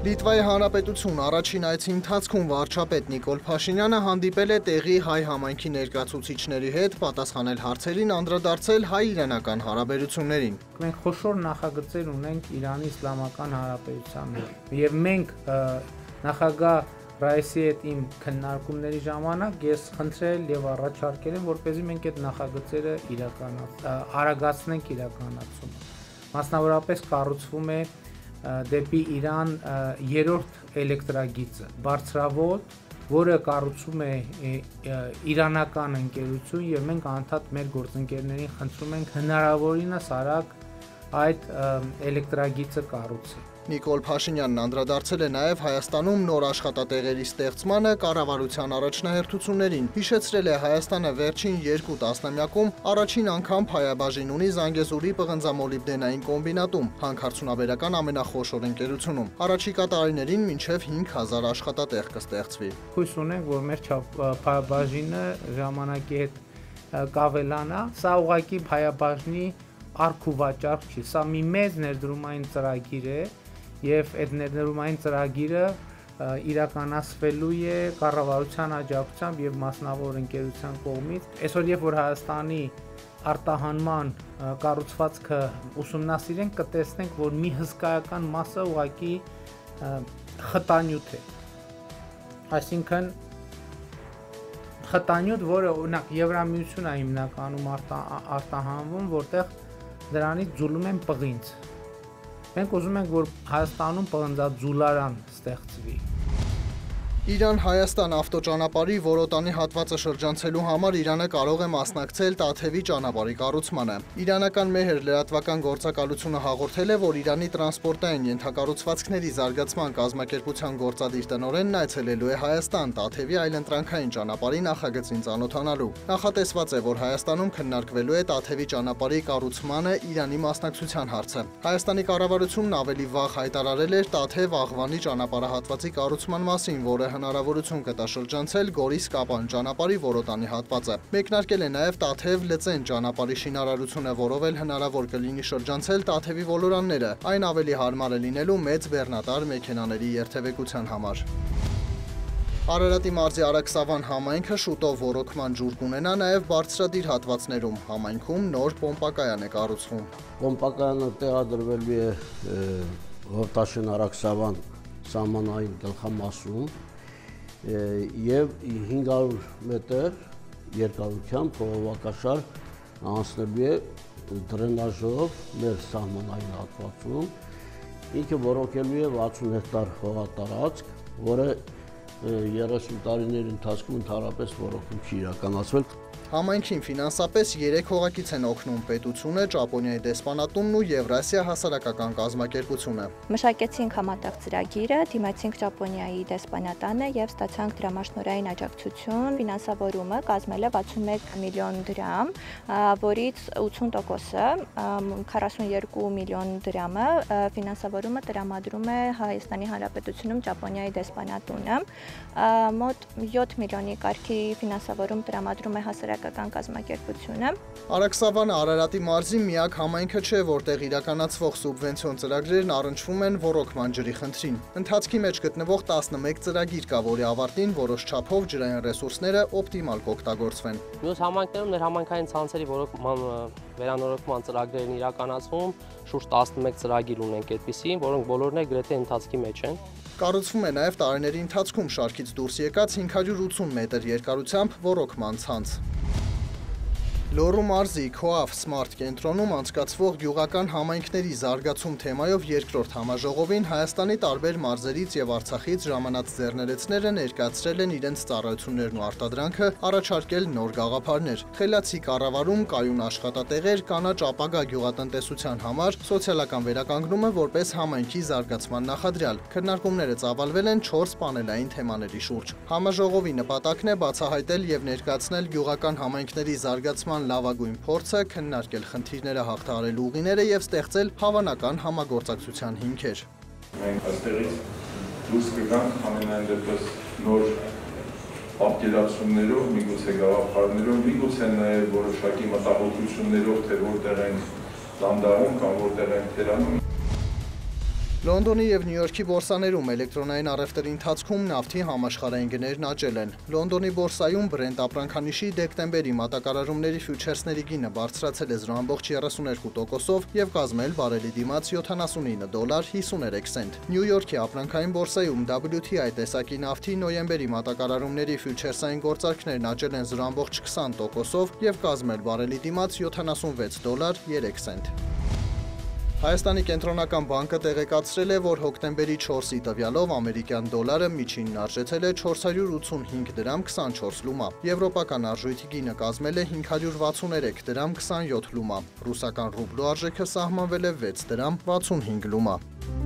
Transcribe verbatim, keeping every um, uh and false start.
Լիտվայի Հանրապետություն առաջին այցի ընթացքում վարչապետ Նիկոլ Փաշինյանը հանդիպել է տեղի հայ համայնքի ներկայացուցիչների հետ, պատասխանել հարցերին, անդրադարձել հայ-իրանական հարաբերություններին։ Մենք խոշոր նախագծեր ունենք Իրանի Իսլամական Հանրապետության հետ, եւ մենք նախագահ Ռայիսի հետ իմ քննարկումների ժամանակ ես խնդրել եւ առաջարկել եմ, որպեսզի մենք այդ նախագծերը իրականացնենք, արագացնենք իրականացումը։ Մասնավորապես կառուցվում է դեպի Իրան երրորդ էլեկտրագիծը, բարձրավոտ, որը կառուցում է իրանական ընկերություն եւ մենք անդադ մեր գործընկերներին խնդրում ենք հնարավորինս արագ այդ էլեկտրագիծը կառուցել։ Նիկոլ Փաշինյանն անդրադարձել է նաև Հայաստանում նոր աշխատատեղերի ստեղծմանը, կառավարության առաջնահերթություններին, հիշեցրել է Հայաստանը վերջին երկու տասնամյակում առաջին անգամ փայաբաժին ունի Զանգեզուրի պղնձամոլիբդենային կոմբինատում, հանքարդյունաբերական ամենախոշոր ընկերությունում։ Առաջիկա տարիներին մինչև հինգ հազար աշխատատեղ կստեղծվի։ Հույս ունենք, որ մեր փայաբաժինը ժամանակի հետ կավելանա, սա ուղղակի փայաբաժնի արք ու վաճառք չի, սա մի մեծ ներդրումային ծրագիր է եւ այդ ներդրումային ծրագիրը իրականացվելու է կառավարության աջակցությամբ եւ մասնավոր ընկերության կողմից։ Այսօր երբ որ Հայաստանի արտահանման կառուցվածքը ուսումնասիրենք, կտեսնենք, որ մի հսկայական մասը ուղղակի խտանյութ է։ Այսինքն խտանյութ, որը օրինակ Եվրամիությունն է հիմնականում արտահանվում, որտեղ դրանից ձուլում են պղինձ։ Մենք ուզում ենք, որ Հայաստանում պղնձաձուլարան ստեղծվի։ Իրան-Հայաստան ավտոճանապարհի Որոտանի հատվածը շրջանցելու համար Իրանը կարող է մասնակցել Տաթևի ճանապարհի կառուցմանը։ Իրանական մեհր լրատվական գործակալությունը հաղորդել է, որ Իրանի տրանսպորտային ենթակառուցվածքների զարգացման կազմակերպության գործադիր տնօրենն այցելելու է Հայաստան Տաթևի այլընտրանքային ճանապարհի նախագծին ծանոթանալու։ Նախատեսված է, որ Հայաստանում քննարկվելու է Տաթևի ճանապարհի կառուցմանը Իրանի մասնակցության հարցը։ Հայաստանի կառավարությունն ավելի վաղ հայտարարել էր Տաթև-Աղվանի ճանապարհահատվածի կառուցման մասին, որը հնարավորություն կտա շրջանցել Գորիս-Կապան ճանապարհի Որոտանի հատվածը։ Մեկնարկել է նաև Տաթև-Լծեն ճանապարհի շինարարությունը, որով էլ հնարավոր կլինի շրջանցել Տաթևի ոլորանները, այն ավելի հարմար է լինելու մեծ բեռնատար մեքենաների երթևեկության համար։ Արարատի մարզի Արաքսավան համայնքը շուտով ոռոգման ջուր կունենա նաև բարձրադիր հատվածներում։ Համայնքում նոր պոմպակայան է կառուցվում։ Պոմպակայանը տեղադրվելու է Հովտաշեն Արաքսավան սահմանային գլխամասում եւ հինգ հարյուր մետր երկարությամբ խողովակաշար անցնելու է դրենաժով մեր սահմանային հատվածում, ինքը ոռոգելու է վաթսուն հեկտար հողատարածք, որը երեսուն տարիների ընթացքում ընդհանրապես ոռոգում չի իրականացվել։ Համայնքին ֆինանսապես երեք հողակից են օգնում պետությունը, Ճապոնիայի դեսպանատունն ու Եվրասիա հասարակական կազմակերպությունը։ Մշակեցինք համատեղ ծրագիրը, դիմացինք Ճապոնիայի դեսպանատանը եւ ստացանք դրամաշնորհային աջակցություն։ Ֆինանսավորումը կազմել է վաթսունմեկ միլիոն դրամ, որից ութսուն տոկոսը քառասուն երկու միլիոն դրամը ֆինանսավորումը տրամադրում է Հայաստանի Հանրապետությունում Ճապոնիայի դեսպանատունը, մոտ յոթ միլիոնի կարգի ֆինանսավորում տրամադրում է հասարակական կազմակերպությունը։ Արաքսավանը Արարատի մարզի միակ համայնքը չէ, որտեղ իրականացվող սուբվենցիոն ծրագրերն առնչվում են ոռոգման ջրի խնդրին։ Ընթացքի մեջ գտնվող տասնմեկ ծրագիր կա, որի ավարտին որոշ չափով ջրային ռեսուրսները օպտիմալ կօգտագործվեն։ Մյուս համայնքներում ներհամայնքային ցանցերի ոռոգման վերանորոգման ծրագրերն իրականացվում, շուրջ տասնմեկ ծրագիր ունենք այդպիսի, որոնք բոլորն էլ գրեթե ընթացքի մեջ են։ Կառուցվում է նաև տարիների ընթացքում շարքից դուրս եկած հինգ հարյուր ութսուն մետր երկարությամբ ոռոգման ցանց։ Լոռու մարզի Քոաֆ Սմարթ կենտրոնում անցկացվող գյուղական համայնքների զարգացում թեմայով երկրորդ համաժողովին Հայաստանի տարբեր մարզերից եւ Արցախից ժամանած ձեռներեցները ներկայացրել են իրենց ծառայություններն ու արտադրանքը, առաջարկել նոր գաղափարներ։ Խելացի կառավարում, կայուն աշխատատեղեր, կանաչ ապագա գյուղատնտեսության համար, սոցիալական վերականգնումը որպես համայնքի զարգացման նախադրյալ։ Քննարկումները ծավալվել են չորս պանելային թեմաների շուրջ։ Համաժողովի նպատակն է բացահայտել եւ ներկայացնել գյուղական համայնքների զարգացման լավագույն փորձը, քննարկել խնդիրները հաղթահարելու ուղիները եւ ստեղծել հավանական համագործակցության հիմքեր։ Մենք այստեղից դուրս կգանք ամենայն դեպս նոր պատկերացումներով, միգուցե գաղափարներով, միգուցե նաեւ որոշակի մտահոգություններով, թե որտեղ են դանդաղում կամ որտեղ են թերանում։ Լոնդոնի եւ Նյու Յորքի բորսաներում էլեկտրոնային առևտրի ընթացքում նավթի համաշխարհային գներն աճել են։ Լոնդոնի բորսայում Brent ապրանքանիշի դեկտեմբերի մատակարարումների ֆյուչերսների գինը բարձրացել է զրո ամբողջ երեսուներկու տոկոսով եւ կազմել բարելի դիմաց յոթանասունինը դոլար հիսուներեք սենտ։ Նյու Յորքի ապրանքային բորսայում W T I տեսակի նավթի նոյեմբերի մատակարարումների ֆյուչերսային գործարքներն աճել են զրո ամբողջ քսան տոկոսով եւ կազմել բարելի դիմաց յոթանասունվեց դոլար երեք սենտ։ Հայաստանի կենտրոնական բանկը տեղեկացրել է, որ հոկտեմբերի չորսի տվյալով ամերիկյան դոլարը միջինն արժեցել է չորս հարյուր ութսունհինգ դրամ քսանչորս լումա, եվրոպական արժույթի գինը կազմել է հինգ հարյուր վաթսուներեք դրամ քսանյոթ լումա, ռուսական ռուբլու արժեքը սահմանվել է վեց դրամ վաթսունհինգ լումա։